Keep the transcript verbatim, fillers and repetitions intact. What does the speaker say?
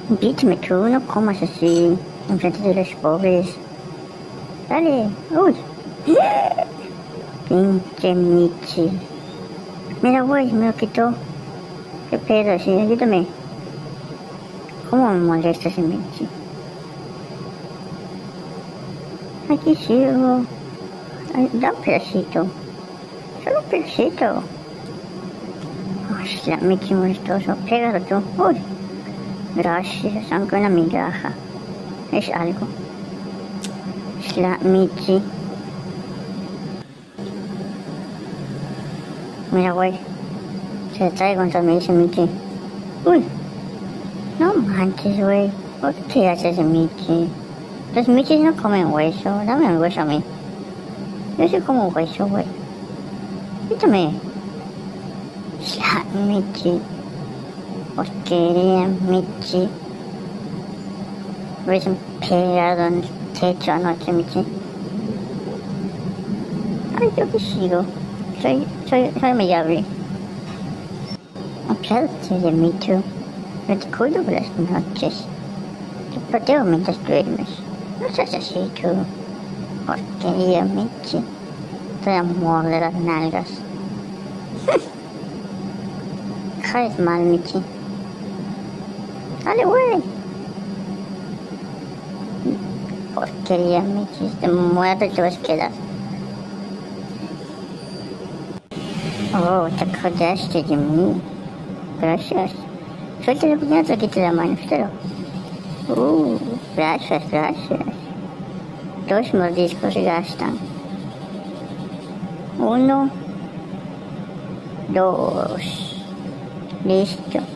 Invítame tú, no comas así, enfrente de los pobres. Dale, uy. Pinche Michi. Mira, güey, me lo quitó. Qué pedo, sí, ayúdame. ¿Cómo me molesta ese Michi? Aquí sigo. Ay, da un pedacito. Solo un pedacito. Ay, la Michi molestoso. Pégalo tú. Uy. Gracias, aunque una migaja. Es algo. Es la Michi. Mira, güey. Se trae contra mí ese Michi. Uy. No manches, güey. ¿Por qué te haces ese Michi? Los Michis no comen hueso. Dame el hueso a mí. Yo sí como hueso, güey. Quítame. Es la Michi. Porquería, Michi. Ves un pegado en el techo anoche, Michi. Ay, yo que sigo. Soy, soy, soy amigable. Apiádate de mí, tú. No te cuido por las noches. Te protego mientras duermes. No seas así, tú. Porquería, Michi. Te amor de las nalgas. Caes mal, Michi. Dale, güey. Porquería, Michi. Te muerto y te vas a quedar. Oh, te acordaste de mí. Gracias. Suelta la piñata, quita la mano, espero. Uh, gracias, gracias. Dos mordiscos se gastan. Uno, dos. Listo.